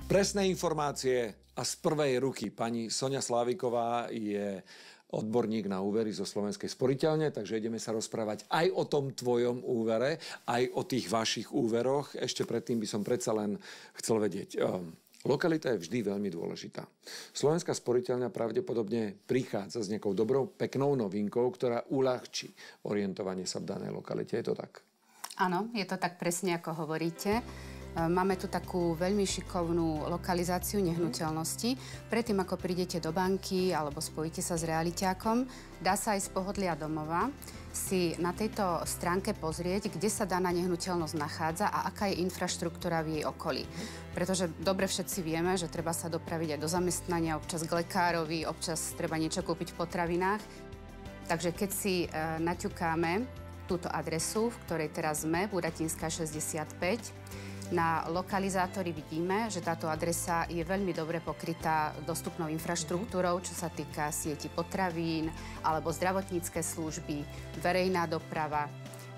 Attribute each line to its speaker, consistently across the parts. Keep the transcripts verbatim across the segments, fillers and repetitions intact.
Speaker 1: Presné informácie a z prvej ruky. Pani Soňa Sláviková je odborník na úvery zo Slovenskej sporiteľne, takže ideme sa rozprávať aj o tom tvojom úvere, aj o tých vašich úveroch. Ešte predtým by som predsa len chcel vedieť. Lokalita je vždy veľmi dôležitá. Slovenská sporiteľňa pravdepodobne prichádza s nejakou dobrou, peknou novinkou, ktorá uľahčí orientovanie sa v danej lokalite. Je to tak?
Speaker 2: Áno, je to tak presne, ako hovoríte. Máme tu takú veľmi šikovnú lokalizáciu nehnuteľnosti. Predtým, ako prídete do banky alebo spojíte sa s realiťákom, dá sa aj z pohodlia domova si na tejto stránke pozrieť, kde sa daná nehnuteľnosť nachádza a aká je infraštruktúra v jej okolí. Pretože dobre všetci vieme, že treba sa dopraviť aj do zamestnania, občas k lekárovi, občas treba niečo kúpiť v potravinách. Takže keď si e, naťukáme túto adresu, v ktorej teraz sme, Buratinská šesťdesiatpäť, na lokalizátori vidíme, že táto adresa je veľmi dobre pokrytá dostupnou infraštruktúrou, čo sa týka sieti potravín, alebo zdravotnícke služby, verejná doprava,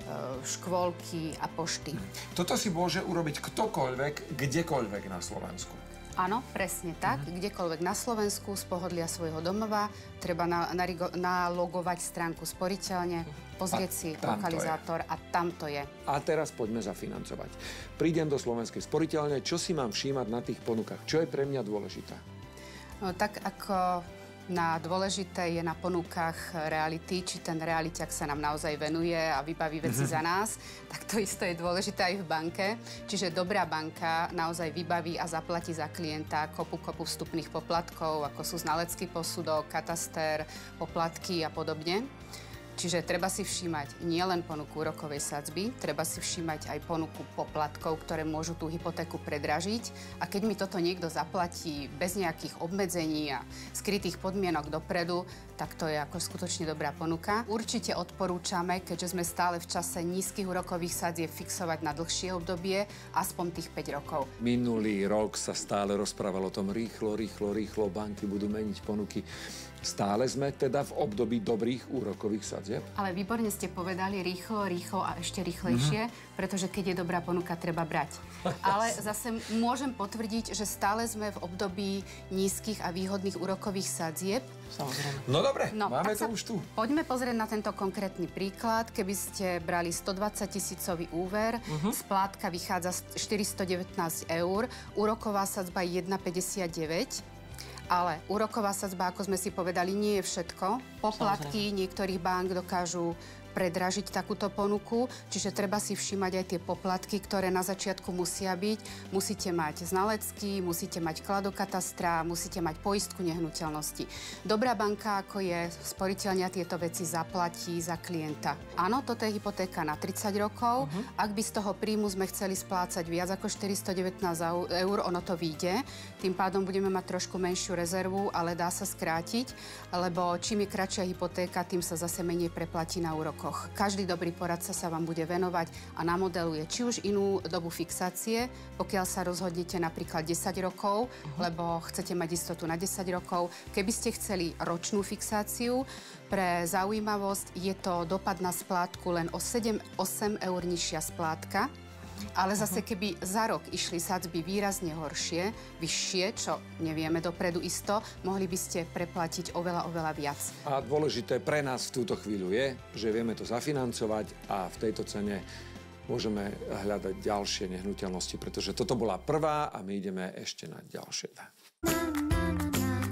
Speaker 2: škôlky a pošty.
Speaker 1: Toto si môže urobiť ktokoľvek, kdekoľvek na Slovensku.
Speaker 2: Áno, presne tak. Mm-hmm. Kdekoľvek na Slovensku z pohodlia svojho domova treba na, na, nalogovať stránku sporiteľne, pozrieť si lokalizátor a tam to je. A
Speaker 1: teraz poďme zafinancovať. Prídem do Slovenskej sporiteľne, čo si mám všímať na tých ponukách? Čo je pre mňa dôležité?
Speaker 2: No, tak ako na dôležité je na ponukách reality, či ten realiťak sa nám naozaj venuje a vybaví veci mm-hmm. za nás, tak to isté je dôležité aj v banke. Čiže dobrá banka naozaj vybaví a zaplatí za klienta kopu, kopu vstupných poplatkov, ako sú znalecký posudok, kataster, poplatky a podobne. Čiže treba si všímať nielen ponuku úrokovej sadzby, treba si všímať aj ponuku poplatkov, ktoré môžu tú hypotéku predražiť. A keď mi toto niekto zaplatí bez nejakých obmedzení a skrytých podmienok dopredu, tak to je ako skutočne dobrá ponuka. Určite odporúčame, keďže sme stále v čase nízkych úrokových sadzieb, fixovať na dlhšie obdobie, aspoň tých päť rokov.
Speaker 1: Minulý rok sa stále rozprávalo o tom rýchlo, rýchlo, rýchlo, banky budú meniť ponuky. Stále sme teda v období dobrých úrokových sadzieb?
Speaker 2: Ale výborne ste povedali rýchlo, rýchlo a ešte rýchlejšie, mm-hmm. pretože keď je dobrá ponuka, treba brať. Ale zase môžem potvrdiť, že stále sme v období nízkych a výhodných úrokových sadzieb.
Speaker 1: Samozrejme. No dobre, no, máme to už tu.
Speaker 2: Poďme pozrieť na tento konkrétny príklad. Keby ste brali stodvadsať tisícový úver, uh-huh. splátka vychádza štyristo devätnásť eur, úroková sadzba je jedna päťdesiatdeväť. Ale úroková sadzba, ako sme si povedali, nie je všetko. Poplatky niektorých bank dokážu predražiť takúto ponuku, čiže treba si všímať aj tie poplatky, ktoré na začiatku musia byť. Musíte mať znalecký, musíte mať kladokatastra, musíte mať poistku nehnuteľnosti. Dobrá banka, ako je sporiteľňa, tieto veci zaplatí za klienta. Áno, toto je hypotéka na tridsať rokov. Uh-huh. Ak by z toho príjmu sme chceli splácať viac ako štyristo devätnásť eur, ono to vyjde. Tým pádom budeme mať trošku menšiu rezervu, ale dá sa skrátiť, lebo čím je kratšia hypotéka, tým sa zase menej preplatí na úrokoch. Každý dobrý poradca sa vám bude venovať a namodeluje či už inú dobu fixácie, pokiaľ sa rozhodnete napríklad desať rokov, uh-huh. lebo chcete mať istotu na desať rokov. Keby ste chceli ročnú fixáciu, pre zaujímavosť je to dopad na splátku len o sedem až osem eur nižšia splátka. Ale zase, keby za rok išli sadzby výrazne horšie, vyššie, čo nevieme dopredu isto, mohli by ste preplatiť oveľa, oveľa viac. A
Speaker 1: dôležité pre nás v túto chvíľu je, že vieme to zafinancovať a v tejto cene môžeme hľadať ďalšie nehnuteľnosti, pretože toto bola prvá a my ideme ešte na ďalšie.